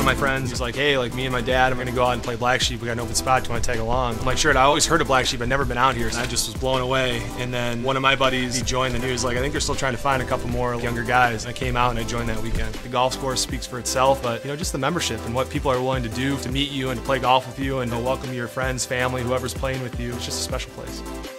my friends, he's like, hey, like me and my dad, I'm gonna go out and play Black Sheep. We got an open spot. Do you want to tag along? I'm like, sure. I always heard of Black Sheep. I'd never been out here. And I just was blown away. And then one of my buddies, he joined the news. Like, I think they're still trying to find a couple more younger guys. I came out and I joined that weekend. The golf course speaks for itself, but just the membership and what people are willing to do to meet you and to play golf with you and to welcome your friends, family, whoever's playing with you. It's just a special place.